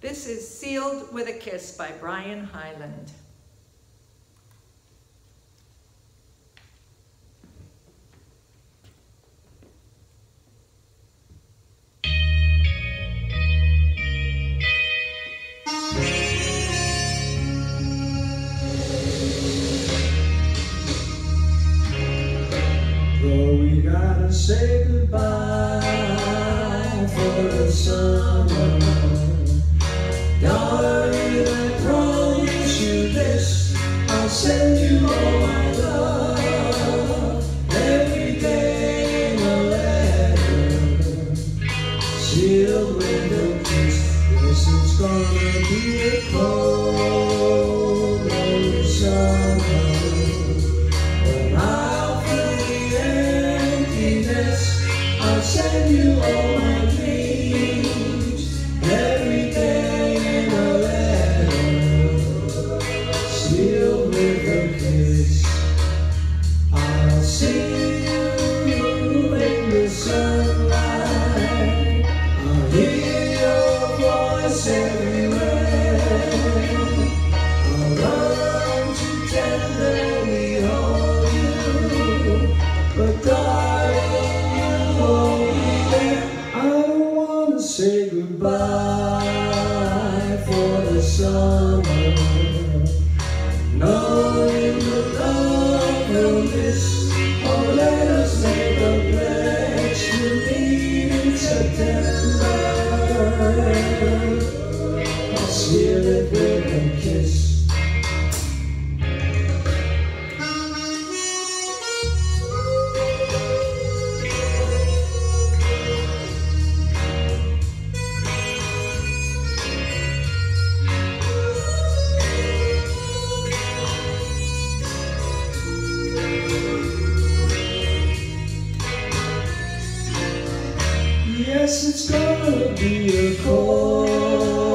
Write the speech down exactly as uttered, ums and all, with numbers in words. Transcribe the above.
This is Sealed with a Kiss by Brian Hyland. Though we gotta say goodbye for the summer, darling, I promise you this, I'll send you all my love, every day in a letter, sealed with a kiss. Yes, it's gonna be a cold, lonely summer, when I'll fill the emptiness, I'll send you all my dreams, every day in a letter, sealed with a kiss. I'll see you in the sunlight, I'll hear your voice everywhere, I'll run to tenderly hold you, but darling, you won't be there. I don't wanna say goodbye for the summer, knowing the love we'll miss. Oh, let us make a pledge to meet in September. I'll seal it with a kiss. Yes, it's gonna be a cold,